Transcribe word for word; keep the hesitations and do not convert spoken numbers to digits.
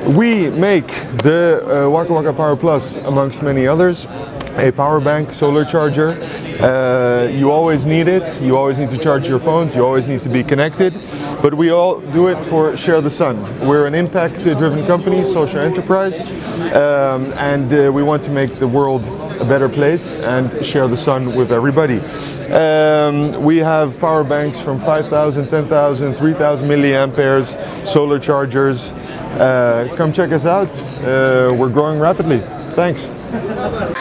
We make the uh, Wakawaka Power Plus, amongst many others, a power bank, solar charger. Uh, you always need it, you always need to charge your phones, you always need to be connected, but we all do it for Share the Sun. We're an impact-driven company, social enterprise, um, and uh, we want to make the world a better place and share the sun with everybody. Um, we have power banks from five thousand, ten thousand, three thousand milliamperes, solar chargers. Uh, come check us out. Uh, we're growing rapidly. Thanks.